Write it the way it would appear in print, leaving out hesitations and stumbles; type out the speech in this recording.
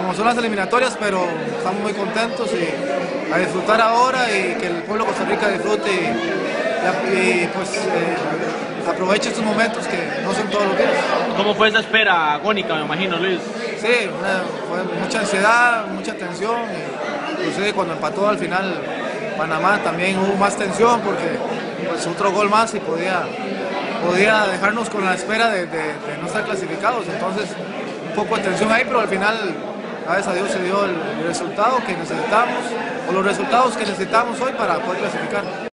como son las eliminatorias, pero estamos muy contentos y a disfrutar ahora y que el pueblo de Costa Rica disfrute y pues aproveche estos momentos que no son todos los días. ¿Cómo fue esa espera agónica, me imagino, Luis? Sí, fue mucha ansiedad, mucha tensión, inclusive cuando empató al final Panamá también hubo más tensión porque pues otro gol más y podía dejarnos con la espera de no estar clasificados, entonces un poco de tensión ahí, pero al final gracias a Dios se dio el resultado que necesitamos o los resultados que necesitamos hoy para poder clasificar.